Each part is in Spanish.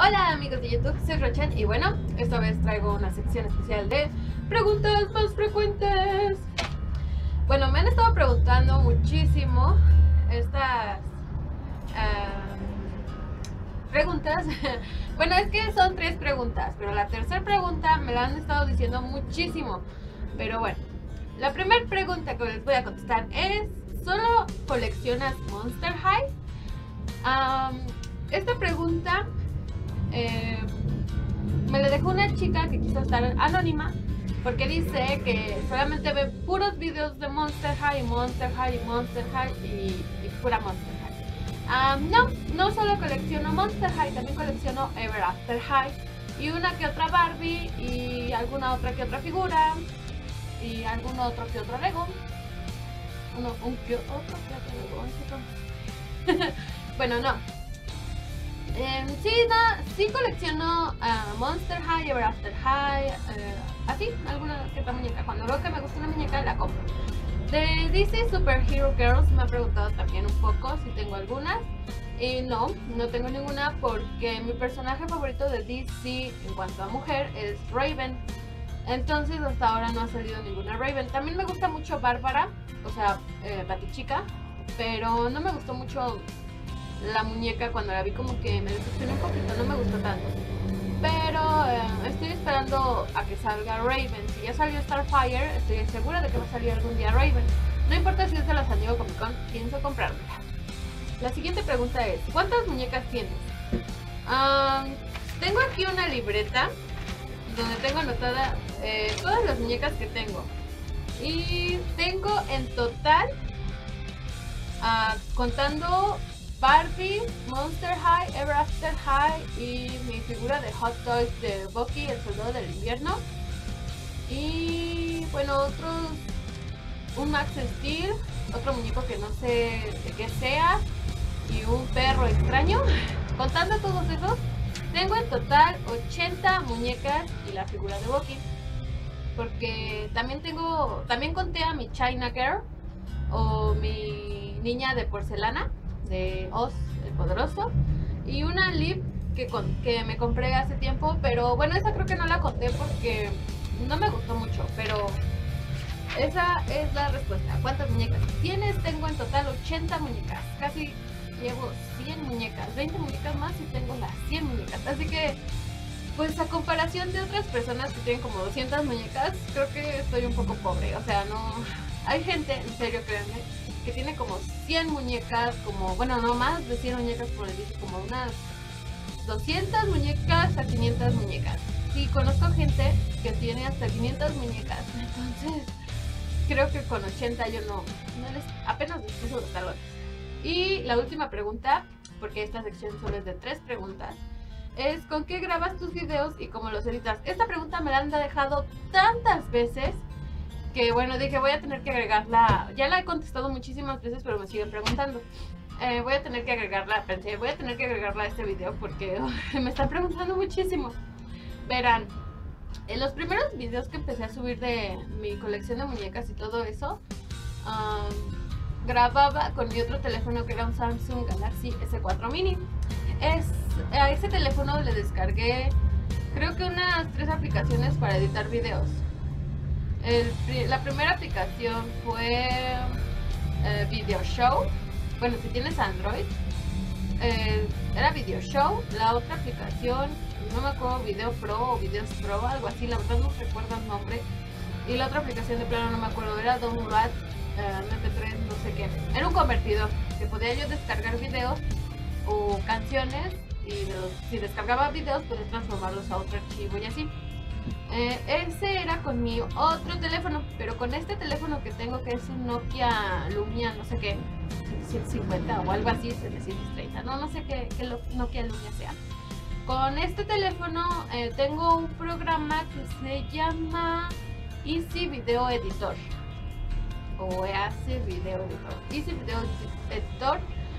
Hola amigos de YouTube, soy Rochen y bueno, esta vez traigo una sección especial de preguntas más frecuentes. Bueno, me han estado preguntando muchísimo estas preguntas. Bueno, es que son 3 preguntas, pero la tercera pregunta me la han estado diciendo muchísimo. Pero bueno, la primera pregunta que les voy a contestar es: ¿solo coleccionas Monster High? Esta pregunta me la dejó una chica que quiso estar anónima porque dice que solamente ve puros videos de Monster High, Monster High, Monster High y pura Monster High. No solo colecciono Monster High, también colecciono Ever After High y una que otra Barbie y alguna otra que otra figura y algún otro que otro Lego. Un que otro Lego. Bueno, no. Sí colecciono Monster High, Ever After High, así, alguna que otra muñeca. Cuando veo que me gusta una muñeca, la compro. De DC Superhero Girls me ha preguntado también un poco si tengo algunas. Y no tengo ninguna porque mi personaje favorito de DC en cuanto a mujer es Raven. Entonces hasta ahora no ha salido ninguna Raven. También me gusta mucho Bárbara, o sea, Batichica, pero no me gustó mucho la muñeca. Cuando la vi como que me decepcionó un poquito, no me gustó tanto. Pero estoy esperando a que salga Raven. Si ya salió Starfire, estoy segura de que va a salir algún día Raven. No importa si es de la San Diego Comic Con, pienso comprármela. La siguiente pregunta es: ¿cuántas muñecas tienes? Tengo aquí una libreta donde tengo anotada todas las muñecas que tengo. Y tengo en total, contando Barbie, Monster High, Ever After High y mi figura de Hot Toys de Bucky, el soldado del invierno. Y bueno, un Max Steel, otro muñeco que no sé de qué sea, y un perro extraño. Contando todos esos, tengo en total 80 muñecas y la figura de Bucky. Porque también conté a mi China Girl o mi niña de porcelana de Oz el Poderoso y una Liv que me compré hace tiempo, pero bueno, esa creo que no la conté porque no me gustó mucho, pero esa es la respuesta. ¿Cuántas muñecas tienes? Tengo en total 80 muñecas, casi llevo 100 muñecas, 20 muñecas más y tengo las 100 muñecas, así que pues a comparación de otras personas que tienen como 200 muñecas, creo que estoy un poco pobre. O sea, no, hay gente, en serio, créanme, que tiene como 100 muñecas, como, bueno, no más de 100 muñecas por el día, como unas 200 muñecas a 500 muñecas. Sí, conozco gente que tiene hasta 500 muñecas, entonces creo que con 80 yo apenas les piso los talones. Y la última pregunta, porque esta sección solo es de 3 preguntas, es: ¿con qué grabas tus videos y cómo los editas? Esta pregunta me la han dejado tantas veces que bueno, dije voy a tener que agregarla. Ya la he contestado muchísimas veces, pero me siguen preguntando. Voy a tener que agregarla a este video porque me están preguntando muchísimo. Verán, en los primeros videos que empecé a subir de mi colección de muñecas y todo eso, grababa con mi otro teléfono que era un Samsung Galaxy S4 Mini. A ese teléfono le descargué creo que unas 3 aplicaciones para editar videos. La primera aplicación fue Video Show. Bueno, si tienes Android, era Video Show. La otra aplicación, no me acuerdo, Video Pro o Videos Pro, algo así, la verdad no recuerdo el nombre. Y la otra aplicación de plano no me acuerdo, era Download MP3, no sé qué. Era un convertidor que podía yo descargar videos o canciones, y si descargaba videos podía transformarlos a otro archivo y así. Ese era con mi otro teléfono, pero con este teléfono que tengo, que es un Nokia Lumia, no sé qué, 750 o algo así, 730, no sé qué Nokia Lumia sea. Con este teléfono tengo un programa que se llama Easy Video Editor o Easy Video Editor.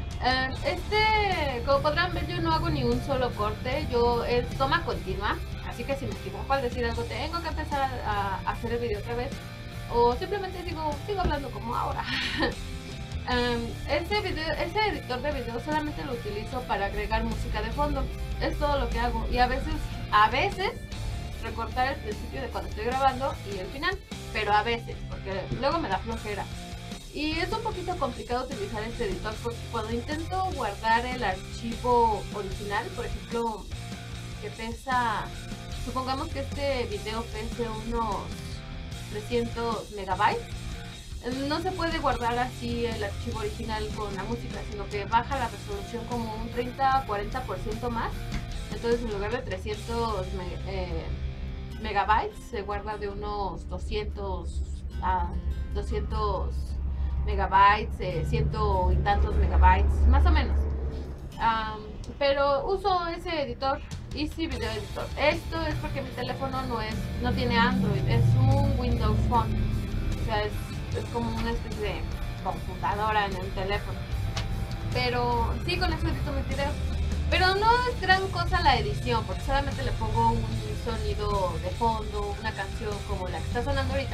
Como podrán ver, yo no hago ni un solo corte, es toma continua, así que si me equivoco al decir algo tengo que empezar a hacer el video otra vez, o simplemente sigo hablando como ahora. Este editor de video solamente lo utilizo para agregar música de fondo. Es todo lo que hago. Y a veces recortar el principio de cuando estoy grabando y el final. Pero a veces, porque luego me da flojera. Y es un poquito complicado utilizar este editor porque cuando intento guardar el archivo original, por ejemplo, que pesa, supongamos que este video pese unos 300 megabytes, no se puede guardar así el archivo original con la música, sino que baja la resolución como un 30-40% más. Entonces en lugar de 300 megabytes se guarda de unos 200 a 200 megabytes, ciento y tantos megabytes, más o menos. Pero uso ese editor, Easy Video Editor. Esto es porque mi teléfono no tiene Android, es un Windows Phone. O sea, es como una especie de computadora en el teléfono. Pero sí, con eso edito mis videos. Pero no es gran cosa la edición, porque solamente le pongo un sonido de fondo, una canción como la que está sonando ahorita.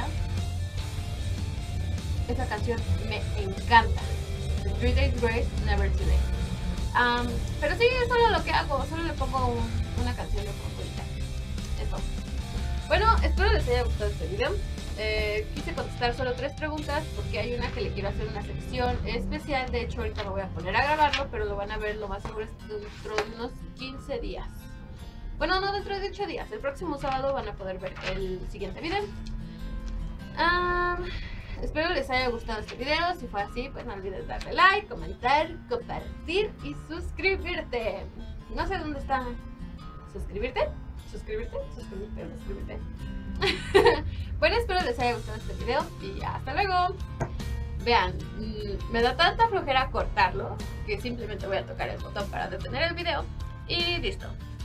Esa canción me encanta. The 3 Days Grace, Never Too Late. Pero sí, es solo lo que hago. Solo le pongo una canción de fondo y ya. Eso. Bueno, espero les haya gustado este video. Quise contestar solo 3 preguntas porque hay una que le quiero hacer una sección especial. De hecho, ahorita me voy a poner a grabarlo, pero lo van a ver lo más seguro dentro de unos 15 días. Bueno, no, dentro de 8 días. El próximo sábado van a poder ver el siguiente video. Espero les haya gustado este video. Si fue así, pues no olvides darle like, comentar, compartir y suscribirte. No sé dónde está. ¿Suscribirte? Bueno, espero les haya gustado este video y hasta luego. Vean, me da tanta flojera cortarlo que simplemente voy a tocar el botón para detener el video y listo.